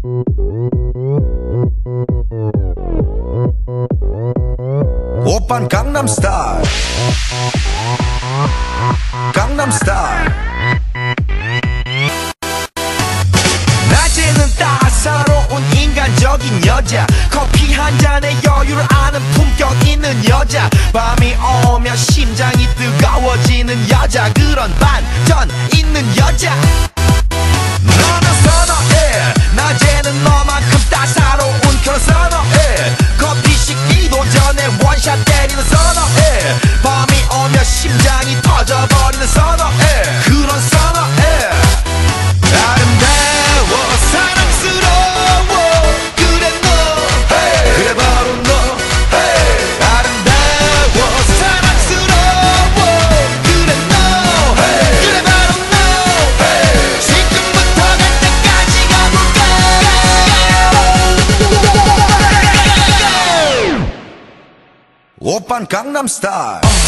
오빤 강남스타일 강남스타일 낮에는 따사로운 인간적인 여자 커피 한 잔에 여유를 아는 품격 있는 여자 밤이 오면 심장이 뜨거워지는 여자 그런 반전 있는 여자 너는 선어해 낮에는 너만큼 따사로운 그런 선어해 커피 식기도 전에 원샷 때리는 선어해 밤이 오면 심장이 터져버리는 선어해 그런 선어해 아름다워 사랑스러워 그래 너 hey. 그래 바로 너 hey. 아름다워 사랑스러워 그래 너 hey. 그래 바로 너 hey. 지금부터 갈 때까지 가볼까 오빤 강남스타일